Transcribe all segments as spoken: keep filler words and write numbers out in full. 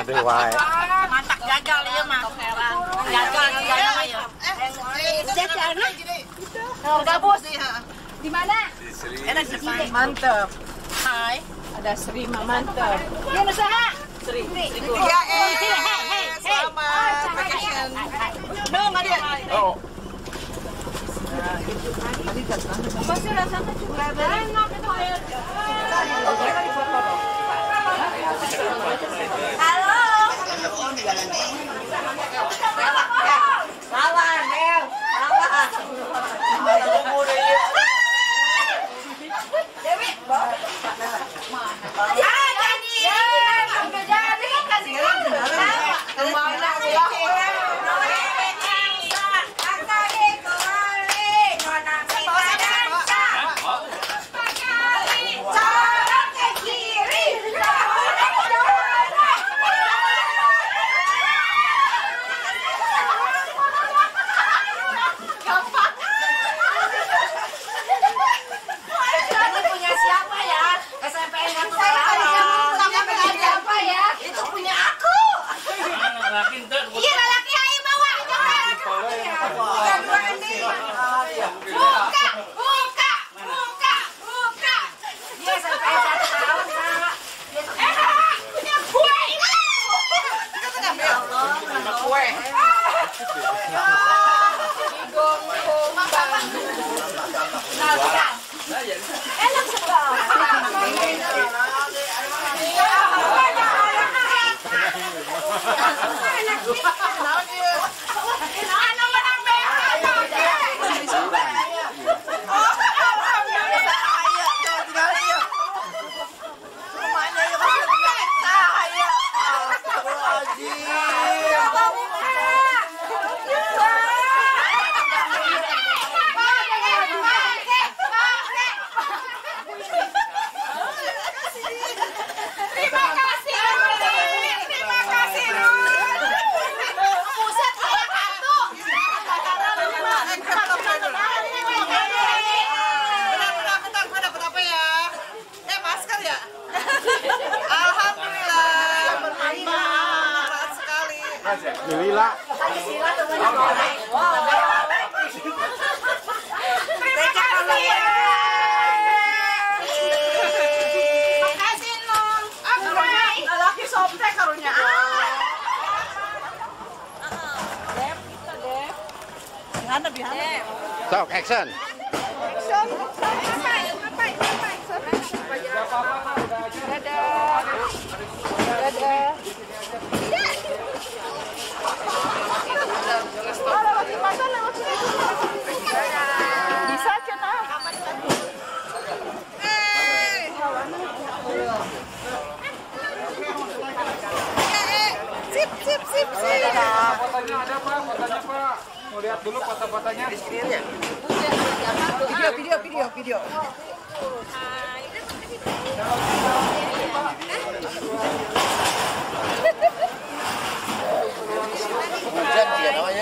Gede wae. Mantap gagal ieu mah. Gagal gagal mah ieu. Jajarna. Gabus. Di mana? Enak di depan. Mantap. Hai. Ada Sri mah mantap. Dia usaha. Sri. Ya eh. Selamat vacation. Dong dia. Oh. Pasti rasanya juga enak itu air. Halo. Salah, Nel. Salah. Dewi. Ya jadi. Udah jadi kasih kemana ya? Lila. Sok, action. Bisa cina. Sip, sip, sip, sip. Fotonya ada Pak, fotonya Pak. Mau lihat dulu foto-fotonya. Video, video, video, video. Hujan dia namanya.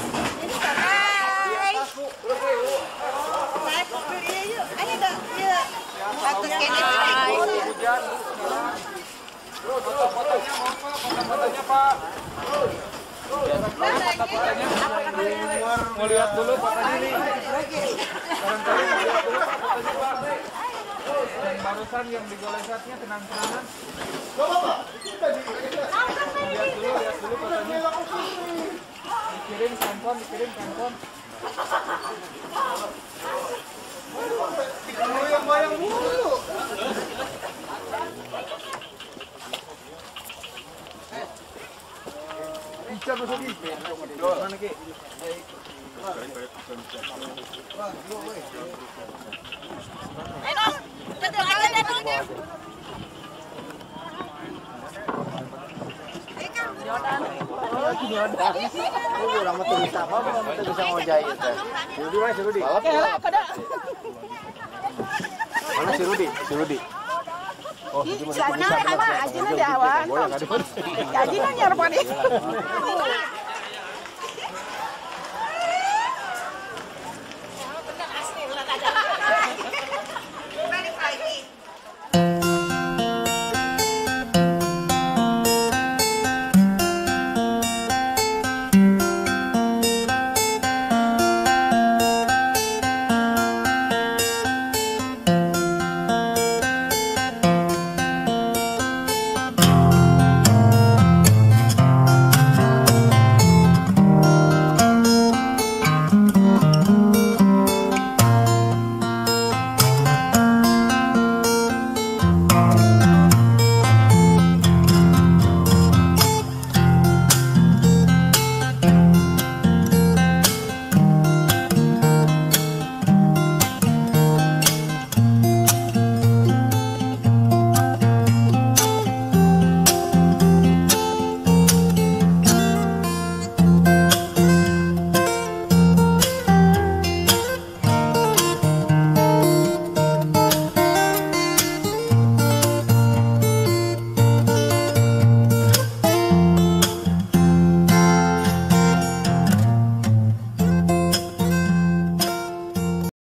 Hujan. Foto-fotonya mau Pak, foto-fotonya Pak. Foto-fotonya. Mau lihat dulu fotonya nih. Barangkali mau lihat dulu fotonya Pak. Yang barusan yang digolesannya tenang-tenangan. Lihat dulu, lihat dulu fotonya. Dikirim handphone, dikirim handphone. Bayang-bayang dulu. Bisa masuk di. Mana ki? Ayo, tetap aja datangnya. Oh, nama tulis apa? Nama tulis mau jahit. Si Rudi mana si Rudi? Mana si Rudi? Si Rudi. Oh, Sana sama aja na dawan. Aja na nyarpan